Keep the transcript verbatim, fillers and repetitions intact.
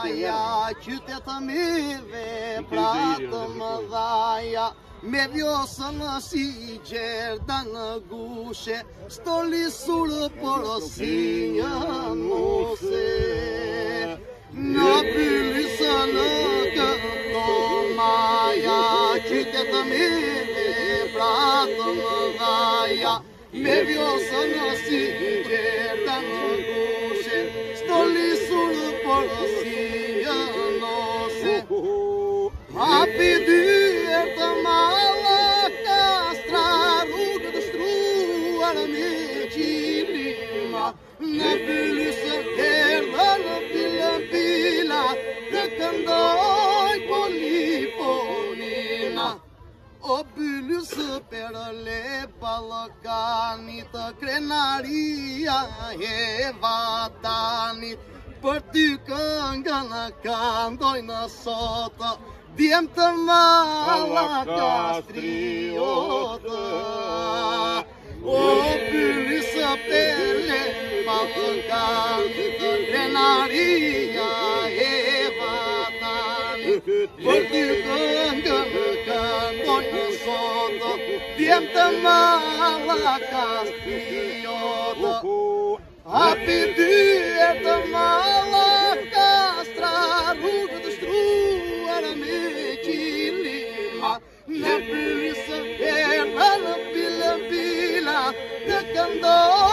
Maia, qyteta mive, pratë më dhaja, me vjosën si gjerda në gushe, stolisur por si një nuse. Në pylisë në këto Maja, qyteta mive, pratë më dhaja, me vjosën si gjerda në gushe, stolisur por si një nuse. Hapi dyert të malla kastra, rrugë të shtruar me qilima, në pylysë erdha në pilën pila, të këndoj polifonina. O pylysë per le Ballkanit, krenaria e vatanit, për ty këngën këndojnë sot, djem të malla kastriotë. O pylysë per le Ballkanit, krenaria e vatanit, për ty këngën këndojnë sot, djem të malla kastriotë. Hapi dyert të malla kastra, rrugë të shtruar me qilima, në pylysë erdha në pilën pila, të këndoj